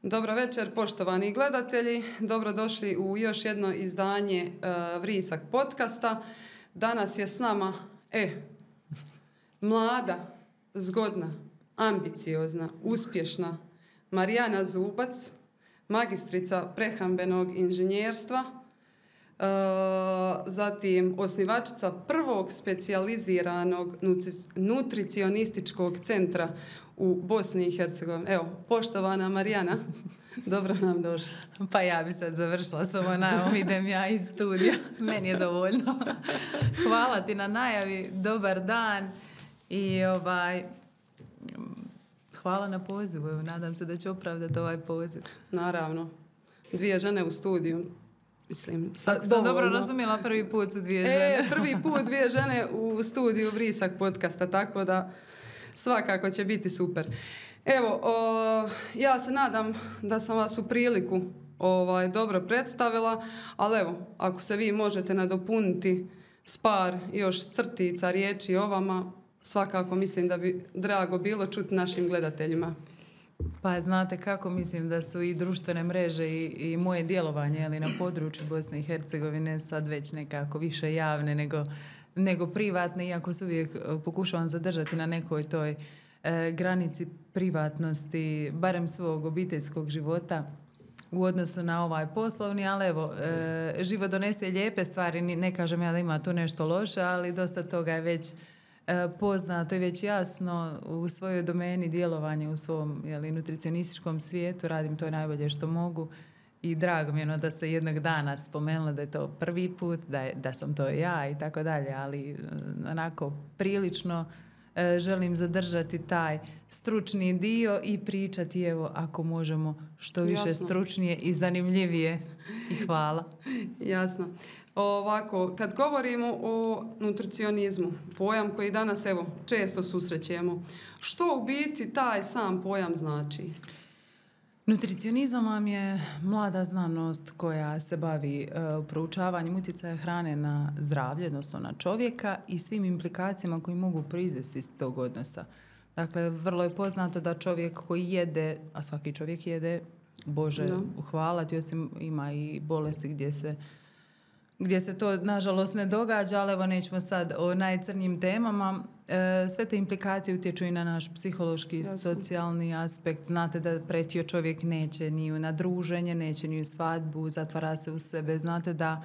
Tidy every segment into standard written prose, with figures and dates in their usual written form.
Dobro večer, poštovani gledatelji. Dobrodošli u još jedno izdanje Vrisak podcasta. Danas je s nama mlada, zgodna, ambiciozna, uspješna Marijana Zubac, magistrica prehrambenog inženjerstva, zatim osnivačica prvog specijaliziranog nutricionističkog centra u Bosni i Hercegovini. Evo, poštovana Marijana, dobro nam došla. Pa ja bi sad završila s ovo najavom, idem ja iz studija. Meni je dovoljno. Hvala ti na najavi, dobar dan i hvala na pozivu. Evo, nadam se da ću opravdati ovaj poziv. Naravno. 2 žene u studiju. Mislim, sam dobro razumjela, prvi put su 2 žene. Prvi put 2 žene u studiju Vrisak podcasta, tako da svakako će biti super. Evo, ja se nadam da sam vas u priliku dobro predstavila, ali evo, ako se vi možete nadopuniti s par još crtica riječi o vama, svakako mislim da bi drago bilo čuti našim gledateljima. Pa znate kako, mislim da su i društvene mreže i moje djelovanje na području Bosne i Hercegovine sad već nekako više javne nego privatne, iako se uvijek pokušavam zadržati na nekoj toj granici privatnosti, barem svog obiteljskog života u odnosu na ovaj poslovni, ali evo, život donese lijepe stvari, ne kažem ja da ima tu nešto loše, ali dosta toga je već poznato i već jasno u svojoj domeni djelovanja u svom nutricionističkom svijetu, radim to najbolje što mogu i drago mi je da se jednog dana spomenula da je to prvi put, da sam to ja i tako dalje, ali onako prilično želim zadržati taj stručni dio i pričati, evo, ako možemo što više Jasno. Stručnije i zanimljivije. I hvala. Jasno. Ovako, kad govorimo o nutricionizmu, pojam koji danas evo često susrećemo, što u biti taj sam pojam znači? Nutricionizam vam je mlada znanost koja se bavi proučavanjem utjecaja hrane na zdravlje, odnosno na čovjeka i svim implikacijama koji mogu proizvesti iz tog odnosa. Dakle, vrlo je poznato da čovjek koji jede, a svaki čovjek jede, Bože, hvala ti, osim ima i bolesti gdje se to nažalost ne događa, ali evo nećemo sad o najcrnjim temama. Sve te implikacije utječu i na naš psihološki, socijalni aspekt. Znate da pretio čovjek neće ni na druženje, neće ni u svadbu, zatvara se u sebe. Znate da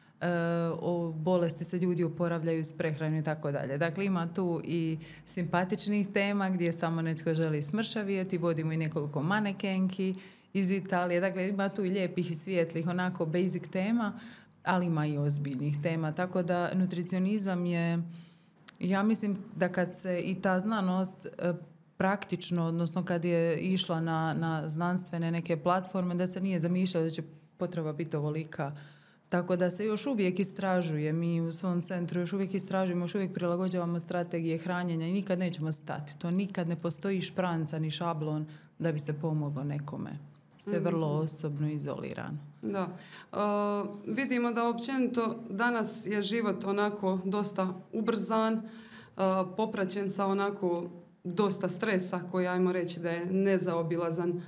o bolesti se ljudi oporavljaju s prehranom i tako dalje. Dakle, ima tu i simpatičnih tema gdje samo netko želi smršavijeti. Vodimo i nekoliko manekenki iz Italije. Dakle, ima tu i lijepih i svijetlih, onako basic tema, ali ima i ozbiljnih tema. Tako da nutricionizam je, ja mislim da kad se i ta znanost praktično, odnosno kad je išla na znanstvene neke platforme, da se nije zamišljala da će potreba biti ovolika. Tako da se još uvijek istražuje. Mi u svom centru još uvijek istražujemo, još uvijek prilagođavamo strategije hranjenja i nikad nećemo stati. To nikad ne postoji špranca ni šablon da bi se pomoglo nekome. Sve vrlo osobno izolirano. Da. Vidimo da općenito danas je život onako dosta ubrzan, popraćen sa onako dosta stresa koji, ajmo reći, da je nezaobilazan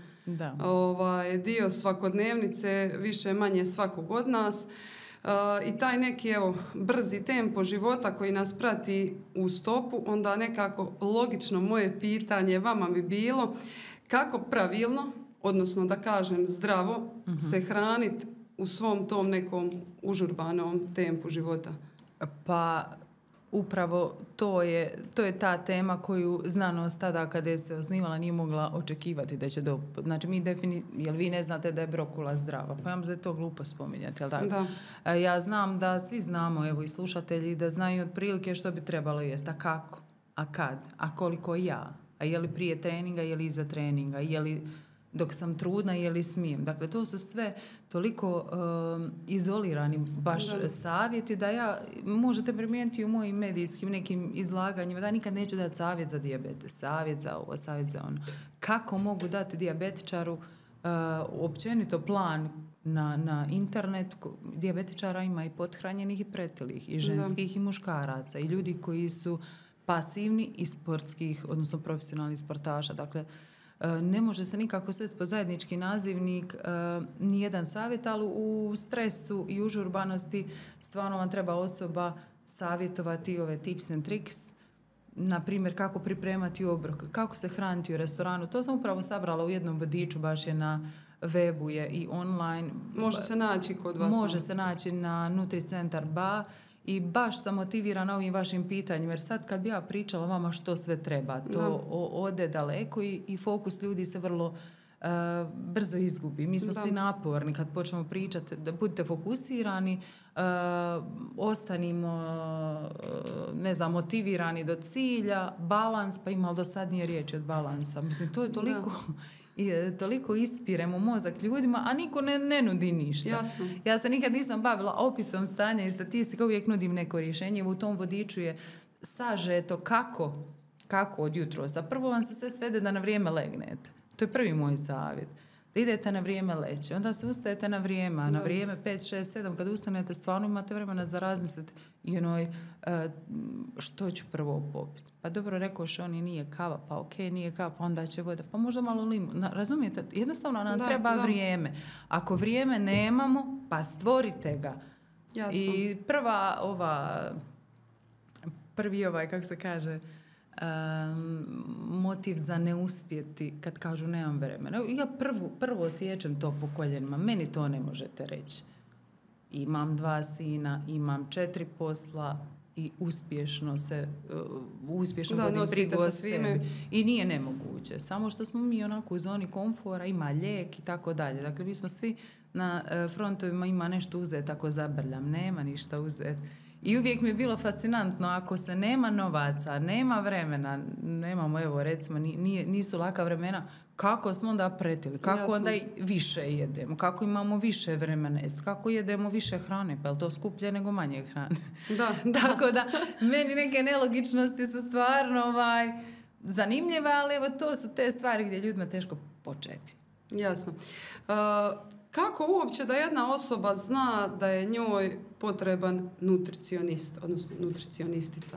dio svakodnevnice, više manje svakog od nas. I taj neki brzi tempo života koji nas prati u stopu, onda nekako logično moje pitanje vama bi bilo kako pravilno, odnosno da kažem zdravo, se hraniti u svom tom nekom užurbanom tempu života? Pa upravo to je ta tema koju znanost tada kada je se osnivala nije mogla očekivati da će Znači jel vi ne znate da je brokula zdrava? Pa ja mislim da je to glupo spominjati, jel tako? Da. Ja znam da svi znamo, evo i slušatelji, da znaju otprilike što bi trebalo jesti. A kako? A kad? A koliko ja? A je li prije treninga, je li iza treninga? Je li dok sam trudna, je li smijem? Dakle, to su sve toliko izolirani baš savjeti da možete primijeniti u mojim medijskim nekim izlaganjima da nikad neću dati savjet za dijabetes, savjet za ovo, savjet za ono. Kako mogu dati dijabetičaru općenito plan na internet? Dijabetičara ima i pothranjenih i pretilih, i ženskih i muškaraca, i ljudi koji su pasivni i sportskih, odnosno profesionalnih sportaša. Dakle, Ne može se nikako svesti pod zajednički nazivnik ni jedan savjet, ali u stresu i užurbanosti stvarno vam treba osoba savjetovati ove tips and tricks, na primjer kako pripremati obrok, kako se hraniti u restoranu. To sam upravo sabrala u jednom vodiču, baš je na webu je i online. Može se naći kod vas. Može se naći na NutriCentar BA i baš sam motivirana ovim vašim pitanjima, jer sad kad bi ja pričala vama što sve treba, to ode daleko i fokus ljudi se vrlo brzo izgubi. Mi smo svi naporni kad počnemo pričati, da budite fokusirani, ostanimo motivirani do cilja, balans, pa ima do sad nije riječ od balansa. Mislim, to je toliko ispiremo mozak ljudima, a niko ne nudi ništa. Jasno. Ja se nikad nisam bavila opisom stanja i statistika, uvijek nudim neko rješenje. U tom vodiču je sažeto kako od jutrosa. Prvo vam se sve svede da na vrijeme legnete. To je prvi moj savjet. Da idete na vrijeme leći. Onda se ustajete na vrijeme. A na vrijeme 5, 6, 7 kad ustanete stvarno imate vremena za razmisliti što ću prvo popiti. Pa dobro, rekoš oni nije kava, pa ok, nije kava, pa onda će voda, pa možda malo limun. Razumijete? Jednostavno nam treba vrijeme. Ako vrijeme nemamo, pa stvorite ga. Jasno. I prvi kako se kaže, motiv za neuspjeti kad kažu nemam vremena. Ja prvo osjećam to po koljenima. Meni to ne možete reći. Imam 2 sina, imam 4 posla i uspješno vodim brigu o sebi. I nije nemoguće. Samo što smo mi onako u zoni komfora, ima lijek i tako dalje. Dakle, mi smo svi na frontovima, ima nešto uzeti ako zabrljam. Nema ništa uzeti. I uvijek mi je bilo fascinantno, ako se nema novaca, nema vremena, nemamo, evo recimo, nisu laka vremena, kako smo onda pretili, kako onda više jedemo, kako imamo više vremena jest, kako jedemo više hrane, pa je li to skuplje nego manje hrane? Da. Tako da, meni neke nelogičnosti su stvarno zanimljive, ali evo to su te stvari gdje ljudima teško početi. Jasno. Kako uopće da jedna osoba zna da je njoj potreban nutricionist, odnosno nutricionistica?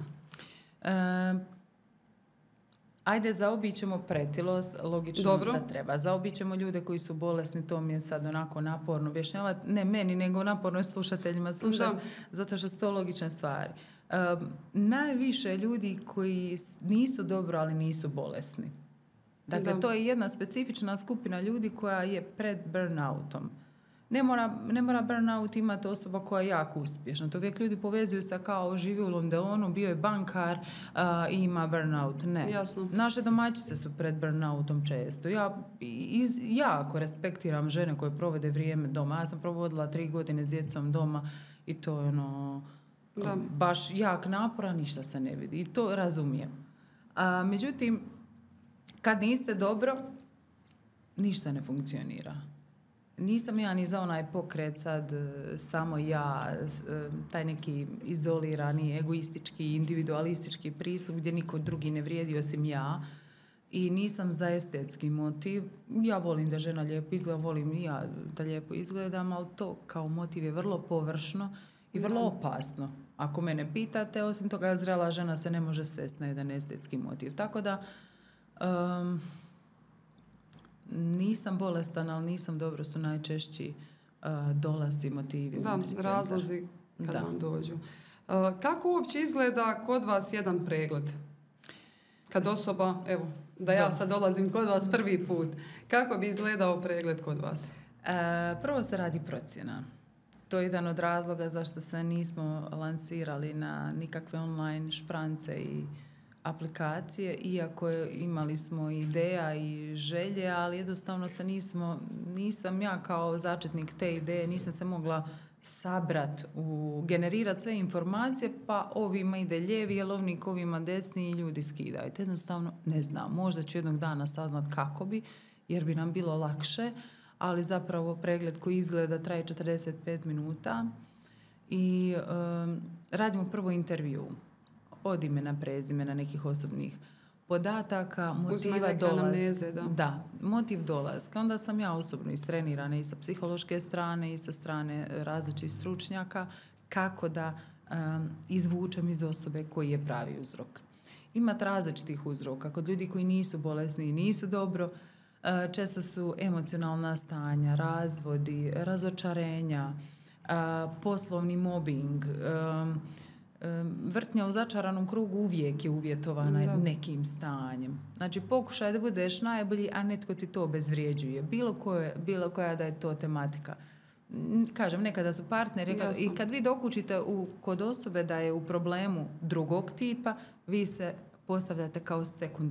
Ajde, zaobićemo pretilost, logično da treba. Zaobićemo ljude koji su bolesni, to mi je sad onako naporno objašnjavati. Ne meni, nego naporno je slušateljima slušati, zato što su to logične stvari. Najviše ljudi koji nisu dobro, ali nisu bolesni. Dakle, to je jedna specifična skupina ljudi koja je pred burnoutom. Ne mora burnout imati osoba koja je jako uspješna. To uvijek ljudi povezuju se kao živi u Londonu, bio je bankar i ima burnout. Ne. Jasno. Naše domaćice su pred burnoutom često. Ja jako respektiram žene koje provode vrijeme doma. Ja sam provodila 3 godine s djecom doma i to je baš jak napora, ništa se ne vidi. I to razumijem. Međutim, kad niste dobro, ništa ne funkcionira. Nisam ja ni za onaj pokret sad samo ja, taj neki izolirani, egoistički, individualistički pristup gdje niko drugi ne vrijedi osim ja. I nisam za estetski motiv. Ja volim da žena lijepo izgleda, volim i ja da lijepo izgledam, ali to kao motiv je vrlo površno i vrlo opasno. Ako mene pitate, osim toga zrela žena se ne može svesti na jedan estetski motiv. Tako da nisam bolestan, ali nisam dobro, su najčešći dolasci, motivi. Da, razlozi kad vam dođu. Kako uopće izgleda kod vas jedan pregled? Kad osoba, evo, ja sad dolazim kod vas prvi put, kako bi izgledao pregled kod vas? Prvo se radi procjena. To je jedan od razloga zašto se nismo lansirali na nikakve online šprance i aplikacije, iako imali smo ideja i želje, ali jednostavno se nisam ja kao začetnik te ideje, nisam se mogla sabrat, generirati sve informacije, pa ovima ide lijevi jelovnik, ovima desni i ljudi skidaju. Jednostavno ne znam, možda ću jednog dana saznat kako bi, jer bi nam bilo lakše, ali zapravo pregled koji izgleda traje 45 minuta i radimo prvo intervju. Od imena, prezimena, nekih osobnih podataka, motiva dolaska. Da, motiv dolaska. Onda sam ja osobno istrenirana i sa psihološke strane i sa strane različitih stručnjaka kako da izvučem iz osobe koji je pravi uzrok. imati različitih uzroka. Kod ljudi koji nisu bolesni i nisu dobro, često su emocionalna stanja, razvodi, razočarenja, poslovni mobbing, vrtnja u začaranom krugu uvijek je uvjetovana nekim stanjem. Znači, pokušaj da budeš najbolji, a netko ti to obezvrijeđuje. Bilo koja da je to tematika. Kažem, nekada su partneri i kad vi dokučite kod osobe da je u problemu drugog tipa, vi se postavljate kao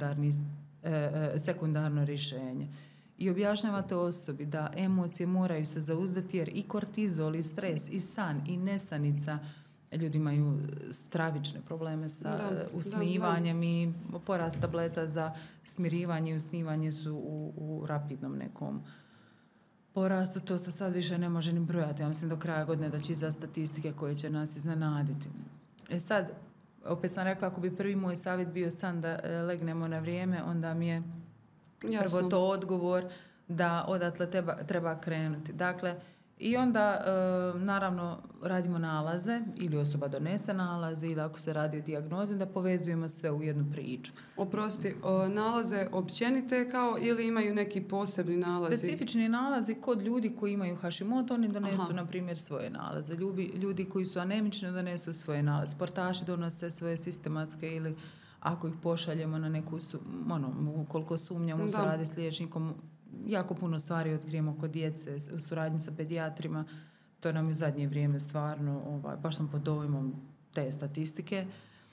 sekundarno rješenje. I objašnjavate osobi da emocije moraju se zauzdati jer i kortizol, i stres, i san, i nesanica, ljudi imaju stravične probleme sa usnivanjem i porast tableta za smirivanje i usnivanje su u rapidnom nekom porastu. To se sad više ne može ni brojati. Ja mislim do kraja godine da će iza statistike koje će nas iznenaditi. Sad, opet sam rekla, ako bi prvi moj savjet bio san da legnemo na vrijeme, onda mi je prvo to odgovor da odatle treba krenuti. Dakle, i onda, naravno, radimo nalaze ili osoba donese nalaze ili ako se radi o dijagnozi, da povezujemo sve u jednu priču. Oprosti, nalaze općenite kao ili imaju neki posebni nalazi? Specifični nalazi kod ljudi koji imaju Hashimoto, oni donesu, na primjer, svoje nalaze. Ljudi koji su anemični donesu svoje nalaze. Sportaši donose svoje sistematske ili ako ih pošaljemo na neku, ukoliko sumnjamo se radi s liječnikom, jako puno stvari otkrijemo kod djece u suradnji sa pedijatrima. To nam je zadnje vrijeme stvarno, baš sam pod dojmom te statistike.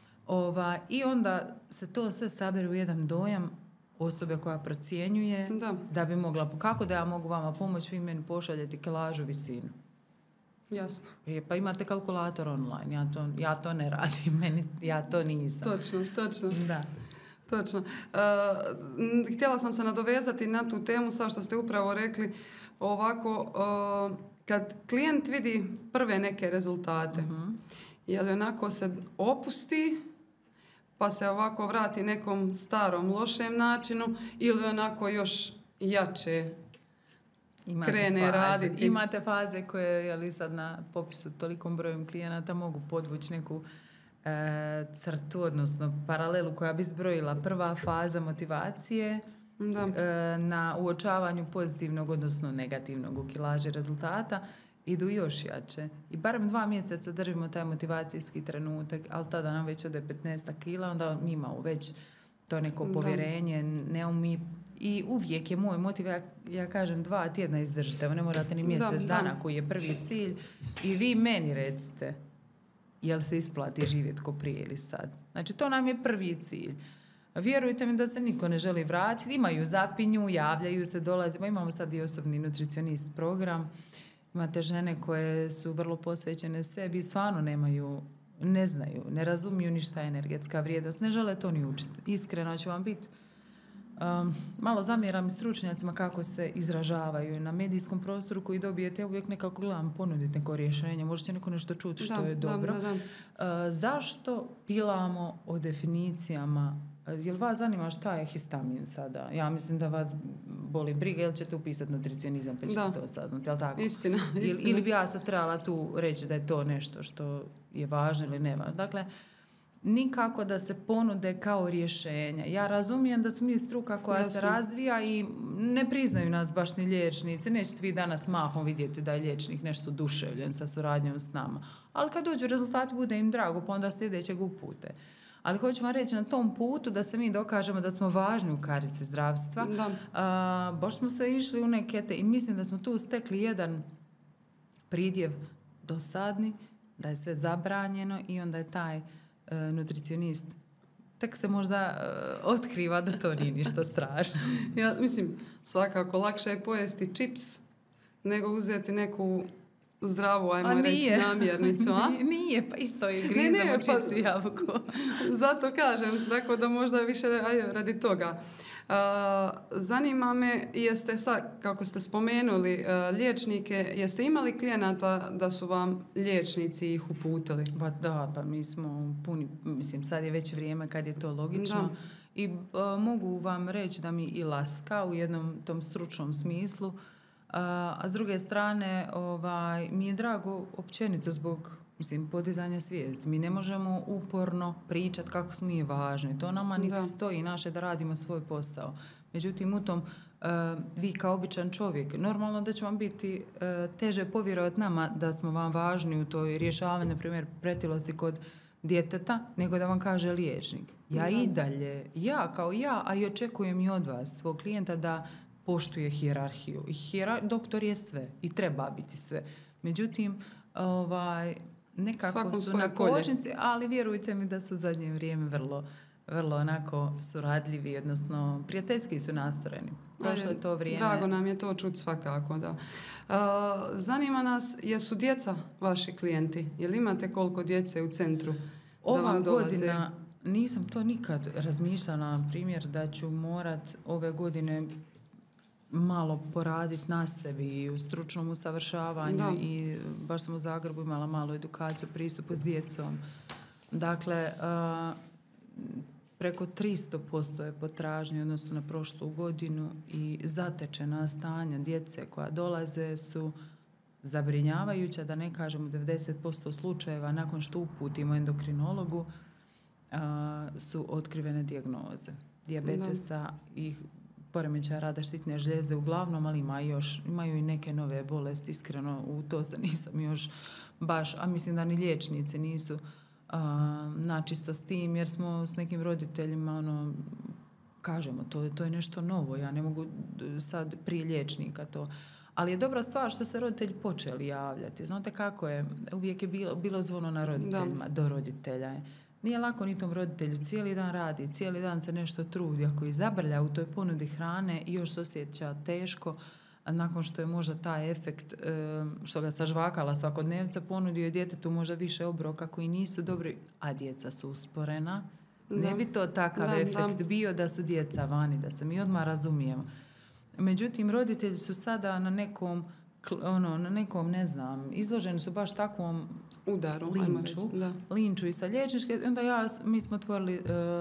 I onda se to sve sabere u jedan dojam osobe koja procjenjuje da bi mogla, kako da ja mogu vama pomoći, vi meni pošaljete kilažu, visinu. Jasno. Pa imate kalkulator online, ja to ne radim, ja to nisam. Točno. Da. Točno. Htjela sam se nadovezati na tu temu, sad što ste upravo rekli, ovako, kad klijent vidi prve neke rezultate, je li onako se opusti, pa se ovako vrati nekom starom, lošem načinu, ili onako još jače krene raditi? Imate faze koje, je li sad na popisu tolikom brojem klijenata, mogu podvući neku crtu, odnosno paralelu koja bi zbrojila prva faza motivacije na uočavanju pozitivnog, odnosno negativnog u kilaži rezultata, idu još jače. I barem 2 mjeseca držimo taj motivacijski trenutak, ali tada nam već ode 15 kila, onda mi imamo već to neko povjerenje, i uvijek je moj motiv, ja kažem 2 tjedna izdržite, ne morate ni mjesec dana koji je prvi cilj, i vi meni recite jel se isplati živjeti ko prije ili sad. Znači, to nam je prvi cilj. Vjerujte mi da se niko ne želi vratiti. Imaju zapinju, javljaju se, dolaze. Imamo sad i osobni nutricionist program. Imate žene koje su vrlo posvećene sebi i stvarno ne znaju, ne razumiju ni šta je energetska vrijednost. Ne žele to ni učiti. Iskreno ću vam biti. Malo zamjeram i stručnjacima kako se izražavaju na medijskom prostoru koji dobijete. Ja uvijek nekako gledam ponuditi neko rješenje. Možda će neko nešto čuti što je dobro. Zašto pilamo o definicijama? Jel vas zanima šta je histamin sada? Ja mislim da vas boli briga, jel ćete upisati nutricionizam pa ćete to saznati, jel tako? Istina. Ili bi ja sad trebala tu reći da je to nešto što je važno ili ne važno. Dakle, nikako da se ponude kao rješenja. Ja razumijem da smo mi struka koja se razvija i ne priznaju nas baš ni liječnici. Nećete vi danas mahom vidjeti da je liječnik nešto oduševljen sa suradnjom s nama. Ali kad dođu rezultati, bude im drago, pa onda sljedećeg upute. Ali hoću vam reći, na tom putu da se mi dokažemo da smo važni u karici zdravstva, baš smo se išli u neke i mislim da smo tu stekli jedan pridjev dosadni, da je sve zabranjeno i onda je taj nutricionist tek se možda otkriva da to nije ništa strašno. Ja mislim, svakako lakše je pojesti čips nego uzeti neku zdravu, ajmo reći, namjernicu. A? Nije, pa isto je grizemo čips i jabuko. Zato kažem, tako da možda više radi toga. Zanima me, jeste sad, kako ste spomenuli liječnike, jeste imali klijenata da su vam liječnici ih uputili? Pa mi smo puni, mislim sad je već vrijeme kad je to logično i mogu vam reći da mi i laska u jednom tom stručnom smislu, A s druge strane, mi je drago općenito zbog podizanja svijesti. Mi ne možemo uporno pričati kako smo mi važni. To nama niti stoji naše da radimo svoj posao. Međutim, u tom vi kao običan čovjek, normalno da će vam biti teže povjerovati nama da smo vam važni u toj rješavanju, na primjer, pretilosti kod djeteta, nego da vam kaže liječnik. I dalje, a i očekujem i od vas, svog klijenta, da poštuje hijerarhiju. Doktor je sve i treba biti sve. Međutim, nekako svakom su na kočnici, ali vjerujte mi da su u zadnje vrijeme vrlo onako suradljivi, odnosno prijateljski su nastrojeni. Prošlo je to vrijeme. Drago nam je to čuti svakako, da. Zanima nas, jesu djeca vaši klijenti? Jel imate koliko djece u centru da vam dolaze? Godina, nisam to nikad razmišljala, na primjer, da ću morat ove godine malo poraditi na sebi i u stručnom usavršavanju i baš sam u Zagrebu imala malu edukaciju, pristupu s djecom. Dakle, preko 300% je potražnje odnosno na prošlu godinu i zatečena stanja djece koja dolaze su zabrinjavajuća, da ne kažemo 90% slučajeva nakon što uputimo endokrinologu su otkrivene dijagnoze dijabetesa i poremećaja rada štitne žlijezde uglavnom, ali imaju i neke nove bolesti. Iskreno, u to se nisam još baš, a mislim da ni liječnici nisu načisto s tim, jer smo s nekim roditeljima kažemo, to je nešto novo, ja ne mogu sad prije liječnika to. Ali je dobra stvar što se roditelji počeli javljati. Znate kako je, uvijek je bilo zvono na roditeljima, do roditelja je. Nije lako ni tom roditelju, cijeli dan radi, cijeli dan se nešto trudi, ako izabrlja u toj ponudi hrane i još se osjeća teško, nakon što je možda taj efekt što ga sažvakala svakodnevca ponudio djetetu možda više obroka koji nisu dobri, a djeca su usporena. Ne bi to takav efekt bio da su djeca vani, da se mi odmah razumijemo. Međutim, roditelji su sada na nekom, ne znam, izloženi su baš takvom udaru, linču i sa liječničke. Onda mi smo otvorili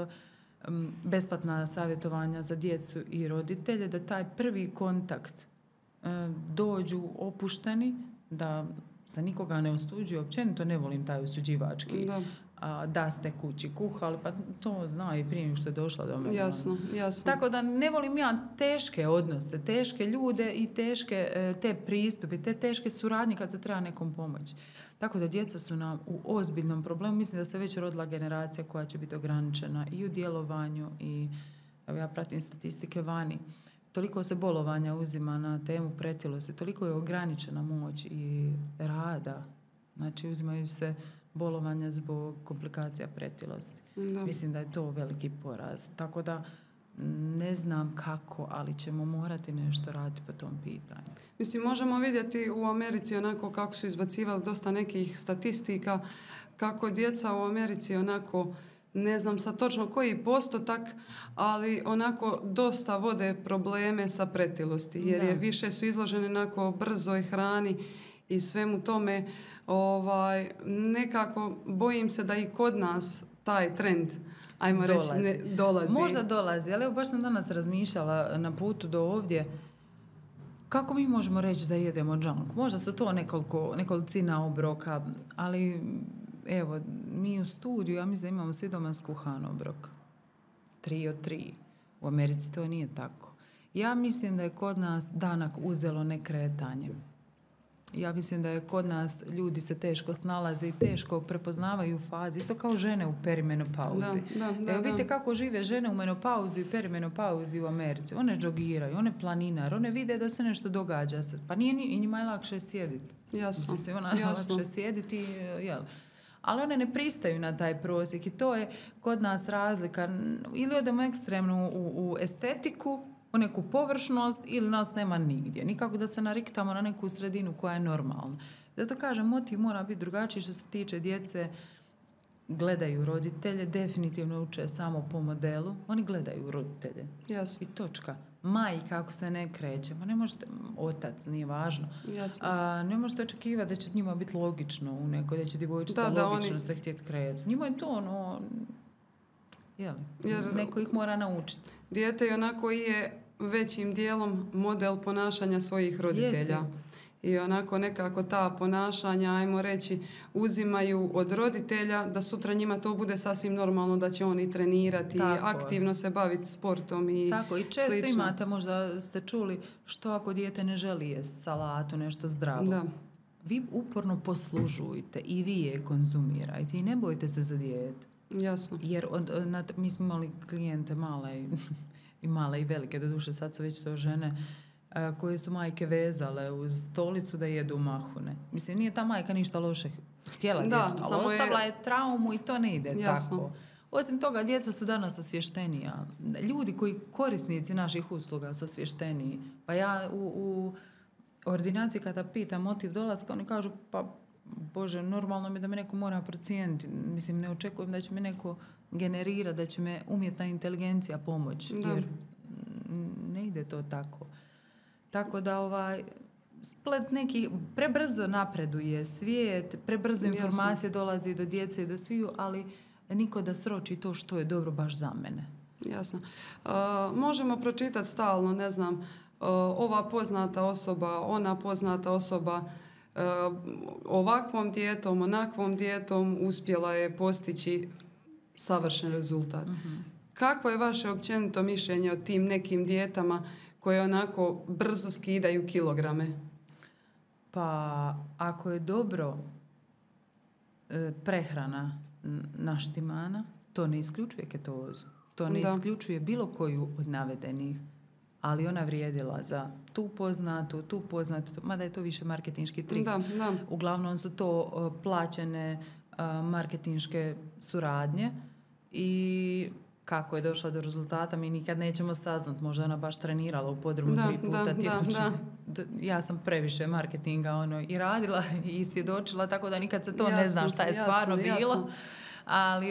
besplatna savjetovanja za djecu i roditelje, da taj prvi kontakt dođu opušteni, da se nikoga ne osuđuje. Općenito ne volim taj osuđivački. Da ste kući kuhali, pa to zna i prije nego što je došla do mene. Jasno. Tako da ne volim ja teške odnose, teške ljude i teške te pristupe, te teške suradnje kad se treba nekom pomoći. Tako da djeca su nam u ozbiljnom problemu. Mislim da se već rodila generacija koja će biti ograničena i u djelovanju i ja pratim statistike vani. Toliko se bolovanja uzima na temu pretilosti, toliko je ograničena moć i rada. Znači uzimaju se bolovanja zbog komplikacija pretilosti. Mislim da je to veliki poraz. Tako da ne znam kako, ali ćemo morati nešto raditi po tom pitanju. Mislim, možemo vidjeti u Americi onako kako su izbacivali dosta nekih statistika, kako djeca u Americi onako, ne znam sad točno koji postotak, ali onako dosta vode probleme sa pretilosti, jer je više su izloženi onako brzoj hrani i svemu tome. Nekako bojim se da i kod nas taj trend, ajmo reći, ne dolazi. Možda dolazi, ali evo baš sam danas razmišljala na putu do ovdje kako mi možemo reći da jedemo junk. Možda su to nekolicina obroka, ali evo, mi u studiju, ja mislim da imamo svi doma skuhan obrok. 3 od 3. U Americi to nije tako. Ja mislim da je kod nas danak uzelo nekretanje. Ja mislim da je kod nas ljudi se teško snalaze i teško prepoznavaju fazi, isto kao žene u perimenopauzi. Evo vidite kako žive žene u menopauzi i perimenopauzi u Americi. One džogiraju, one planinare, one vide da se nešto događa. Pa nije i njima je lakše sjediti. Jasno. Lakše sjediti, jel? Ali one ne pristaju na taj prosjek i to je kod nas razlika. Ili odemo ekstremno u estetiku, u neku površnost, ili nas nema nigdje. Nikako da se nariktamo na neku sredinu koja je normalna. Zato kažem, motiv mora biti drugačiji što se tiče djece. Gledaju roditelje, definitivno uče samo po modelu. Oni gledaju roditelje. Jasno. I točka. Majka ako se ne kreće, ma ne možete, otac, nije važno. Ne možete očekivati da će njima biti logično u nekoj, da će djevojčica logično se htjeti kretati. Njima je to jer neko ih mora naučiti. Dijete i onako je većim dijelom model ponašanja svojih roditelja. Jest. I onako nekako ta ponašanja, ajmo reći, uzimaju od roditelja da sutra njima to bude sasvim normalno, da će oni trenirati, aktivno se baviti sportom i tako, i često slično. imate, možda ste čuli, što ako dijete ne želi jest salatu, nešto zdravo. Da. Vi uporno poslužujte i vi je konzumirajte i ne bojte se za dijete. Jasno. Jer mi smo imali klijente male i velike, doduše sad su već to žene koje su majke vezale uz stolicu da jedu mahune. Mislim, nije ta majka ništa loše htjela djetetu, ali ostavila je traumu i to ne ide tako. Osim toga, djeca su danas osvještenija. Ljudi koji korisnici naših usluga su osvješteniji. Pa ja u ordinaciji kada pitam motiv dolaska, oni kažu, pa Bože, normalno mi da me neko mora procijeniti. Mislim, ne očekujem da će me neko generirati, da će me umjetna inteligencija pomoći. Jer ne ide to tako. Tako da splet nekih, prebrzo napreduje svijet, prebrzo informacije dolazi do djece i do sviju, ali niko da sroči to što je dobro baš za mene. Jasno. Možemo pročitati stalno, ne znam, ova poznata osoba, ona poznata osoba, ovakvom dijetom, onakvom dijetom uspjela je postići savršen rezultat. Kakvo je vaše općenito mišljenje o tim nekim dijetama koje onako brzo skidaju kilograme? Pa ako je dobro prehrana naštimana, to ne isključuje ketozu. To ne isključuje bilo koju od navedenih, ali ona vrijedila za tu poznatu, mada je to više marketinški trik. Uglavnom su to plaćene marketinške suradnje i kako je došla do rezultata mi nikad nećemo saznat. Možda ona baš trenirala u podrumu 3 puta. Ja sam previše marketinga i radila i svjedočila, tako da nikad se to ne zna šta je stvarno bilo. Ali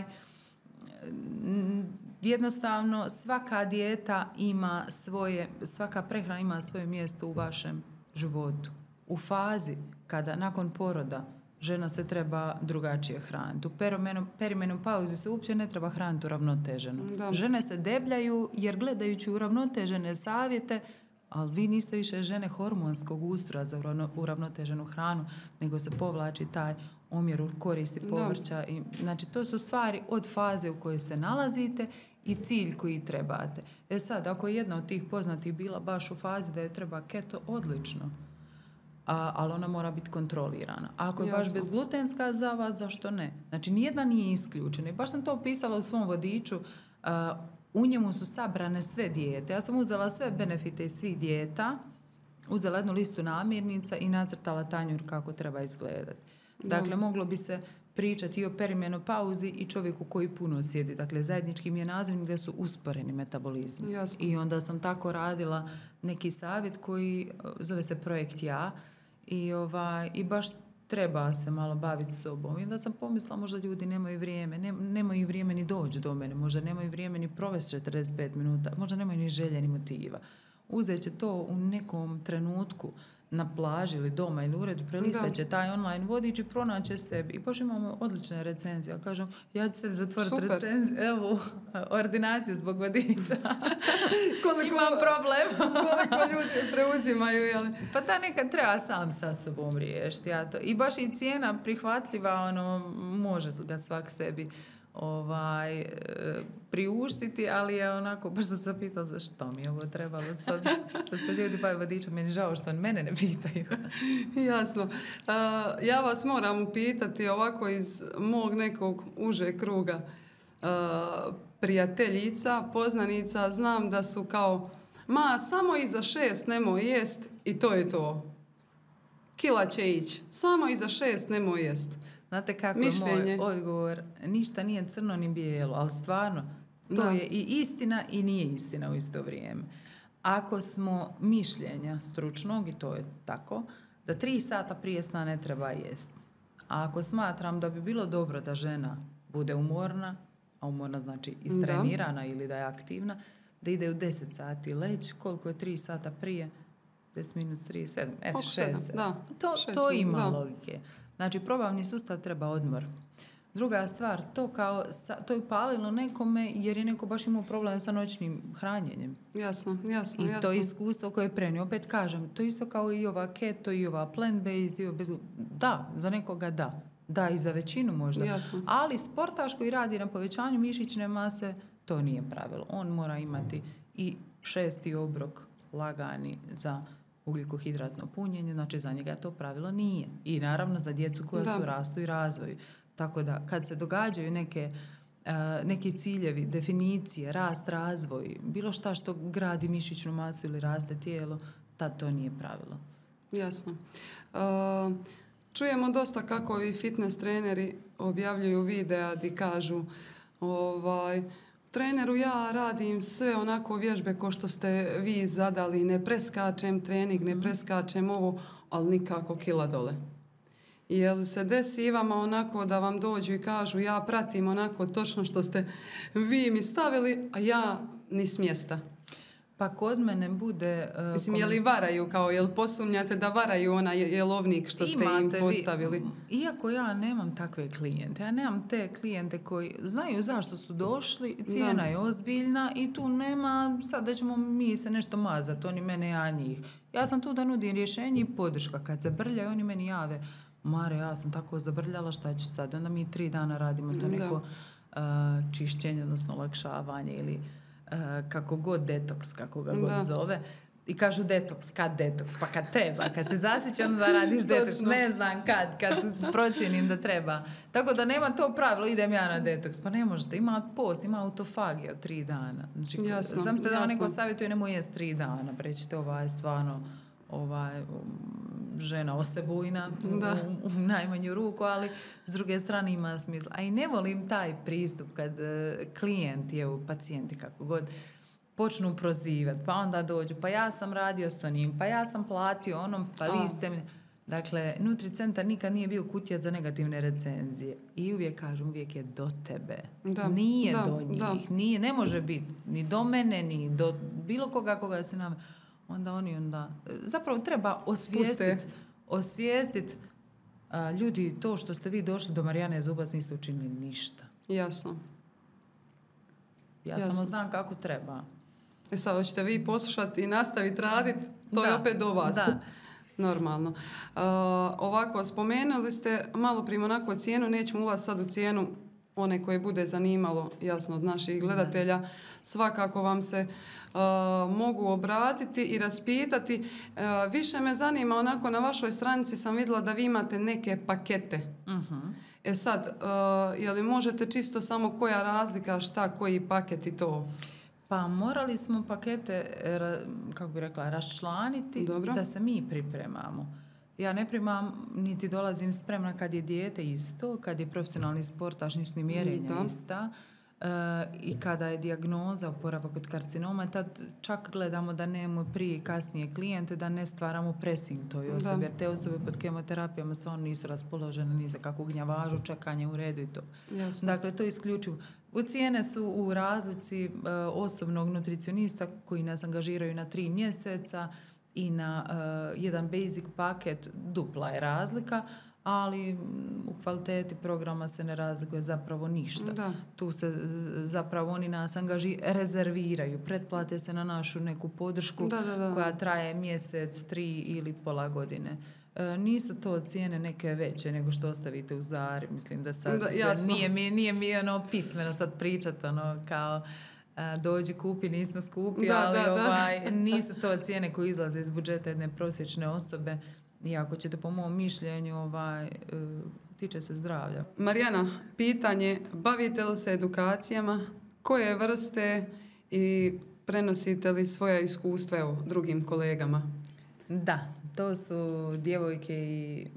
jednostavno svaka dijeta ima svaka prehrana ima svoje mjesto u vašem životu. U fazi kada nakon poroda žena se treba drugačije hraniti. U perimenopauzi se uopće ne treba hraniti uravnoteženo. Žene se debljaju jer gledajući uravnotežene savjete, ali vi niste više žene hormonskog ustroja za uravnoteženu hranu, nego se povlači taj omjer koristi povrća. Znači, to su stvari od faze u kojoj se nalazite i cilj koji trebate. Sad, ako je jedna od tih poznatih bila baš u fazi da je treba keto, odlično. Ali ona mora biti kontrolirana. A ako je baš bezglutenska za vas, zašto ne? Znači, nijedna nije isključena. I baš sam to opisala u svom vodiču. U njemu su sabrane sve dijete. Ja sam uzela sve benefite iz svih dijeta, uzela jednu listu namirnica i nacrtala tanjur kako treba izgledati. Dakle, moglo bi se pričati i o perimenopauzi i čovjeku koji puno sjedi. Dakle, zajednički mi je nazivnik gdje su usporeni metabolizmi. I onda sam tako radila neki savjet koji zove se Projekt Ja i baš treba se malo baviti sobom. I onda sam pomislila, možda ljudi nemaju vrijeme. Nemaju vrijeme ni doći do mene. Možda nemaju vrijeme ni provesti 45 minuta. Možda nemaju ni želje ni motiva. Uzet će to u nekom trenutku na plaži ili doma ili uredu, prelistat će taj online vodič i pronaće sebi. I baš imamo odlične recenzije. Ja kažem, ja ću sebi zatvoriti recenziju, evo, ordinaciju zbog vodiča. Imam problem. Koliko ljudi preuzimaju, jel? Pa da nekad treba sam sa sobom riješiti. I baš i cijena prihvatljiva, može ga svak sebi priuštiti, ali je onako, baš sam se pitala za što mi je ovo trebalo. Sad se ljudi bave vodičom, meni žao što mene ne pitaju. Jasno. Ja vas moram upitati ovako iz mog nekog užeg kruga prijateljica, poznanica, znam da su kao samo iza 6 nemoj jest i to je to. Kila će ići. Samo iza 6 nemoj jest. Znate kako je moj odgovor? Ništa nije crno ni bijelo, ali stvarno to je i istina i nije istina u isto vrijeme. Ako smo mišljenja stručnog, i to je tako, da 3 sata prije sna ne treba jest. A ako smatram da bi bilo dobro da žena bude umorna, a umorna znači istrenirana ili da je aktivna, da ide u 10 sati leć, koliko je 3 sata prije? 10 minus 3, 7, 6. To ima logike. Znači, probavni sustav treba odmor. Druga stvar, to je upalilo nekome jer je neko baš imao problem sa noćnim hranjenjem. Jasno. I to je iskustvo koje je prenio. Opet kažem, to isto kao i ova keto i ova plant-based. Da, za nekoga da. Da, i za većinu možda. Jasno. Ali sportaš koji radi na povećanju mišićne mase, to nije pravilo. On mora imati i 6. obrok lagani za ugljikohidratno punjenje, znači za njega to pravilo nije. I naravno za djecu koja su rastu i razvoju. Tako da kad se događaju neki ciljevi, definicije, rast, razvoj, bilo šta što gradi mišićnu masu ili raste tijelo, tad to nije pravilo. Jasno. Čujemo dosta kako i fitness treneri objavljuju videa gdje kažu treneru, ja radim sve onako vježbe ko što ste vi zadali, ne preskačem trening, ne preskačem ovo, ali nikako kila dole. Jel se desi i vama onako da vam dođu i kažu ja pratim onako točno što ste vi mi stavili, a ja ni s mjesta? Pa kod mene bude... Mislim, je li varaju, jel posumnjate da varaju onaj jelovnik što ste im postavili? Iako ja nemam takve klijente, ja nemam te klijente koji znaju zašto su došli, cijena je ozbiljna i tu nema sad da ćemo mi se nešto mazati, oni mene, ja njih. Ja sam tu da nudim rješenje i podrška. Kad se brljaju, oni meni jave, Mare, ja sam tako zabrljala, šta ću sad? Onda mi 3 dana radimo to neko čišćenje, odnosno olakšavanje ili kako god detoks, kako ga god zove. I kažu detoks, kad detoks? Pa kad treba, kad se zasića onda radiš detoks. Ne znam kad procijenim da treba. Tako da nema to pravilo, idem ja na detoks. Pa ne možete, ima post, ima autofagija od 3 dana. Znači, znam se da vam neko savjetuje, nemoj jest 3 dana. Prećete stvarno žena osebujna u najmanju ruku, ali s druge strane ima smisla. A i ne volim taj pristup kad klijenti, pacijenti kako god, počnu prozivati, pa onda dođu, pa ja sam radio sa njim, pa ja sam platio onom, pa vi ste mi... Dakle, Nutricentar nikad nije bio kutija za negativne recenzije. I uvijek kažem, uvijek je do tebe. Nije do njih. Nije, ne može biti ni do mene, ni do bilo koga se nam... Onda zapravo treba osvijestiti ljudi to što ste vi došli do Marijane Zubac niste učinili ništa. Jasno. Ja samo znam kako treba. Sad hoćete vi poslušati i nastaviti raditi, to je opet do vas. Da. Normalno. Ovako, spomenuli ste malo prije onako cijenu, nećemo ulaziti sad u cijenu one koje bude zanimalo, jasno, od naših gledatelja. Svakako vam se mogu obratiti i raspitati. Više me zanima, onako na vašoj stranici sam vidjela da vi imate neke pakete. Uh-huh. Sad, je li možete čisto samo koja razlika, šta, koji paket i to? Pa morali smo pakete, kako bi rekla, raščlaniti. Dobro. Da se mi pripremamo. Ja ne primam, niti dolazim spremna kad je dijete isto, kad je profesionalni sportaš, nisu ni mjerenja ista. I kada je dijagnoza oporavak od karcinoma, tad čak gledamo da nemamo prije i kasnije klijente, da ne stvaramo pressing toj osobi, jer te osobe pod kemoterapijama stvarno nisu raspoložene ni za kakvu gnjavažu, čekanje u redu i to. Jasno. Dakle, to je isključivo. Cijene su u razlici osobnog nutricionista koji nas angažiraju na 3 mjeseca i na jedan basic paket dupla je razlika, ali u kvaliteti programa se ne razlikuje zapravo ništa. Da. Tu se zapravo oni nas rezerviraju, pretplate se na našu neku podršku koja traje mjesec, 3 ili pola godine. Nisu to cijene neke veće nego što ostavite u Zari. Mislim da sad nije mi pismeno sad pričati kao dođi kupi, nismo skupi, ali nisu to cijene koje izlaze iz budžeta jedne prosječne osobe. Iako ćete po mom mišljenju tiče se zdravlja. Marijana, pitanje, bavite li se edukacijama? Koje vrste i prenosite li svoja iskustva drugim kolegama? Da, to su djevojke i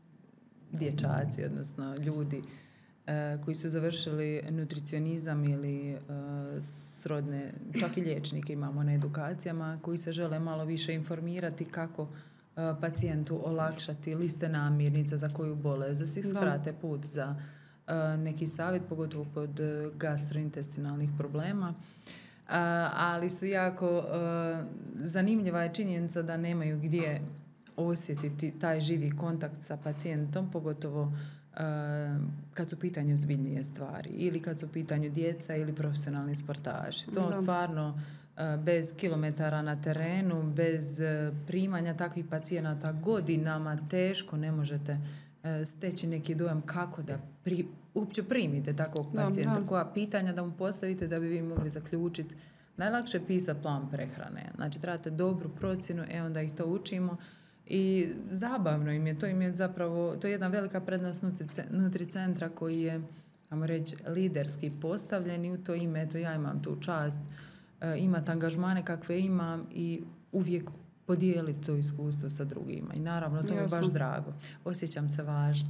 dječaci, odnosno ljudi koji su završili nutricionizam ili srodne, čak i liječnike imamo na edukacijama, koji se žele malo više informirati kako pacijentu olakšati liste namirnica za koju bolest, da si skrate put za neki savjet, pogotovo kod gastrointestinalnih problema. Ali su jako zanimljiva je činjenica da nemaju gdje osjetiti taj živi kontakt sa pacijentom, pogotovo kad su u pitanju ozbiljnije stvari ili kad su u pitanju djeca ili profesionalni sportaši. To stvarno bez kilometara na terenu, bez primanja takvih pacijenata godinama teško ne možete steći neki dojam kako da uopće primite takvog pacijenta. Koja pitanja da mu postavite da bi vi mogli zaključiti. Najlakše je pisati plan prehrane. Znači, trebate dobru procjenu, onda ih to učimo. I zabavno im je zapravo, to je jedna velika prednost Nutricentra koji je, ajmo reći, liderski postavljen i u to ime, ja imam tu čast imati angažmane kakve imam i uvijek podijeliti to iskustvo sa drugima. I naravno, to mi je baš drago. Osjećam se važno.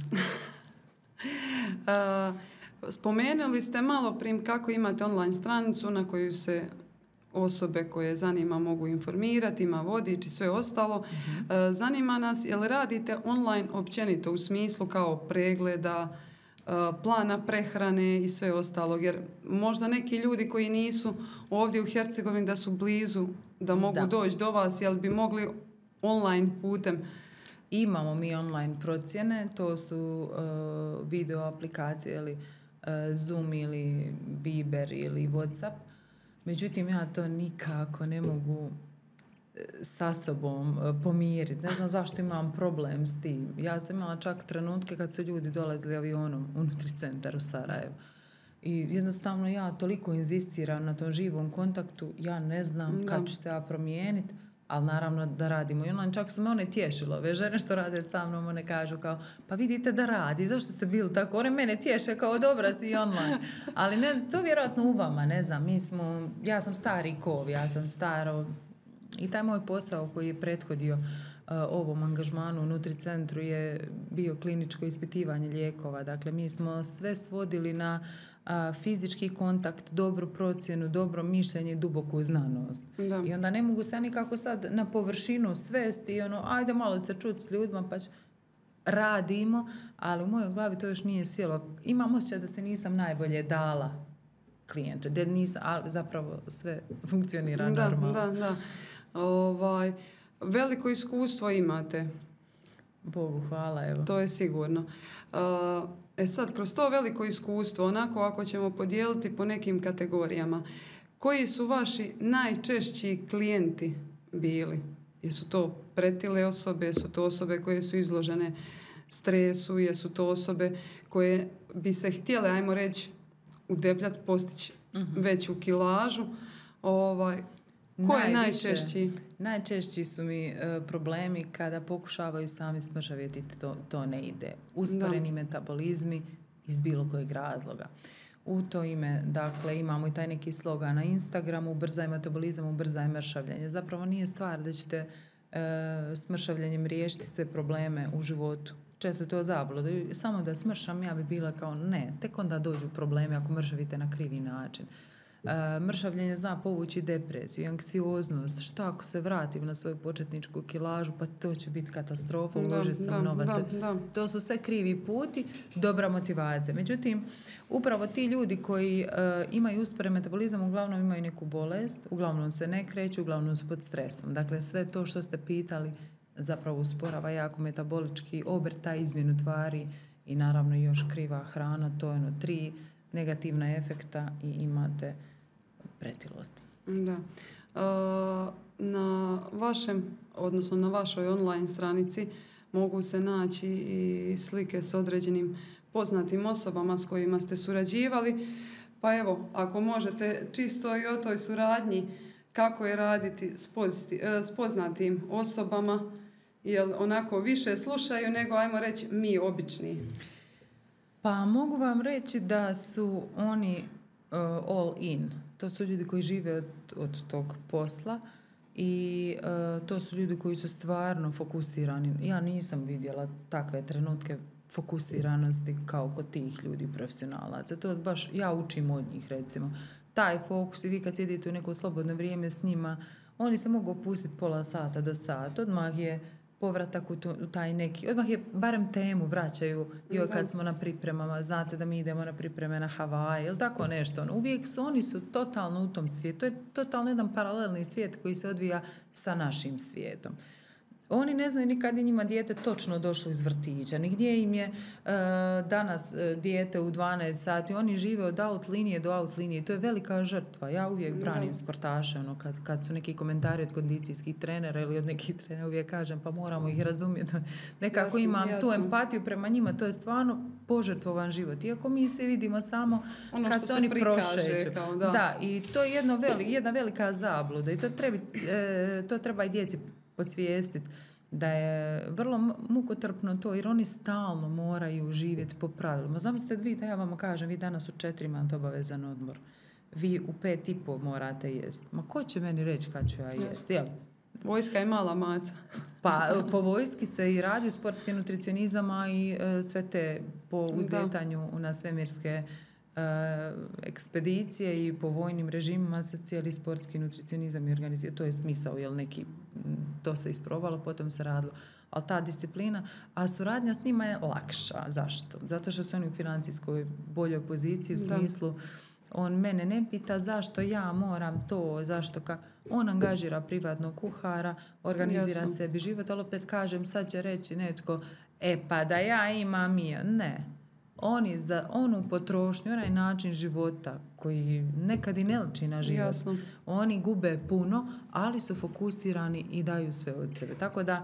Spomenuli ste malo prije kako imate online stranicu na koju se osobe koje zanima mogu informirati, ima vodič i sve ostalo. Zanima nas, jel radite online općenito u smislu kao pregleda, plana prehrane i sve ostalo? Jer možda neki ljudi koji nisu ovdje u Hercegovini da su blizu, da mogu doći do vas, jel bi mogli online putem? Imamo mi online procjene, to su video aplikacije ili Zoom ili Viber ili WhatsApp. Međutim, ja to nikako ne mogu sa sobom pomiriti. Ne znam zašto imam problem s tim. Ja sam imala čak trenutke kad su ljudi dolazili avionom u Nutricentar u Sarajevo. I jednostavno ja toliko inzistiram na tom živom kontaktu, ja ne znam kad ću se ja promijeniti, ali naravno da radimo i online. Čak su me one tješile, ove žene što rade sa mnom, one kažu kao, pa vidite da radi, zašto ste bili tako? One mene tješe kao, dobra si online. Ali ne, to vjerojatno u vama, ne znam, ja sam stari kov, ja sam staro, i taj moj posao koji je prethodio ovom angažmanu u Nutricentru je bio kliničko ispitivanje lijekova. Dakle, mi smo sve svodili na fizički kontakt, dobru procjenu, dobro mišljenje i duboku znanost. Da. I onda ne mogu se nikako sad na površinu svesti i ajde malo se čuti s ljudima pa radimo, ali u mojoj glavi to još nije sjelo. Imam osjećaj da se nisam najbolje dala klijentu, da nisam, ali zapravo sve funkcionira normalno. Da. Veliko iskustvo imate. Bogu hvala, evo. To je sigurno. Sad, kroz to veliko iskustvo, onako ako ćemo podijeliti po nekim kategorijama, koji su vaši najčešći klijenti bili? Jesu to pretile osobe, jesu to osobe koje su izložene stresu, jesu to osobe koje bi se htjele, ajmo reći, udebljati, postići veću kilažu? Ko je najčešći? Najčešći su mi problemi kada pokušavaju sami smršavjeti, to ne ide. Usporeni metabolizmi iz bilo kojeg razloga. U to ime, dakle, imamo i taj neki slogan na Instagramu, ubrzaj metabolizam, ubrzaj mršavljenje. Zapravo nije stvar da ćete smršavljenjem riješiti sve probleme u životu. Često je to zabluda. Samo da smršam, ja bi bila kao ne. Tek onda dođu problemi ako mršavite na krivi način. Mršavljenje zna povući depresiju, anksioznost. Šta ako se vratim na svoju početničku kilažu, pa to će biti katastrofa, uložio sam novac. To su sve krivi puti, dobra motivacija. Međutim, upravo ti ljudi koji imaju usporen metabolizam uglavnom imaju neku bolest, uglavnom se ne kreću, uglavnom su pod stresom. Dakle, sve to što ste pitali zapravo usporava jako metabolički obrtaj, izmjenu tvari i naravno još kriva hrana, to je 3 negativna efekta i imate pretilost. Da. Na vašem, odnosno na vašoj online stranici mogu se naći i slike s određenim poznatim osobama s kojima ste surađivali. Pa evo, ako možete čisto i o toj suradnji, kako je raditi s poznatim osobama, jer onako više slušaju nego, ajmo reći, mi obični. Pa mogu vam reći da su oni all in. To su ljudi koji žive od tog posla i to su ljudi koji su stvarno fokusirani. Ja nisam vidjela takve trenutke fokusiranosti kao kod tih ljudi profesionalaca. To baš ja učim od njih, recimo. Taj fokus i vi kad sjedite u neko slobodno vrijeme s njima, oni se mogu opustiti pola sata do sata. Odmah je povratak u taj neki, odmah je barem temu vraćaju joj kad smo na pripremama, znate da mi idemo na pripreme na Havaje ili tako nešto. Uvijek oni su totalno u tom svijetu. To je totalno jedan paralelni svijet koji se odvija sa našim svijetom. Oni ne znaju nikad je njima dijete točno došlo iz vrtića, ni gdje im je danas dijete u 12 sati. Oni žive od out linije do out linije. To je velika žrtva. Ja uvijek branim sportaše. Kad su neki komentari od kondicijskih trenera ili od nekih trenera, uvijek kažem pa moramo ih razumjeti. Nekako imam tu empatiju prema njima. To je stvarno požrtvovan život. Iako mi se vidimo samo kad se oni prošeću. Da, i to je jedna velika zabluda. I to treba i djeci podsvijestiti da je vrlo mukotrpno to, jer oni stalno moraju živjeti po pravilima. Zamislite vi da ja vam kažem, vi danas u 4 imate obavezan odmor. Vi u 5:30 morate jesti. Ma ko će meni reći kad ću ja jesti? Jel? Vojska je mala maca. Pa po vojski se i radi sportski nutricionizama i sve te po uzljetanju na svemirske ekspedicije i po vojnim režimima se cijeli sportski nutricionizam i organizira. To je smisao, jel neki, to se isprobalo, potom se radilo. Ali ta disciplina, a suradnja s njima je lakša. Zašto? Zato što su oni u financijskoj boljoj poziciji u smislu on mene ne pita zašto ja moram to, zašto on angažira privatnog kuhara, organizira sebi život, ali opet kažem, sad će reći netko, pa da ja imam ne. Oni za onu potrošnju, onaj način života koji nekad i ne liči na život, oni gube puno, ali su fokusirani i daju sve od sebe. Tako da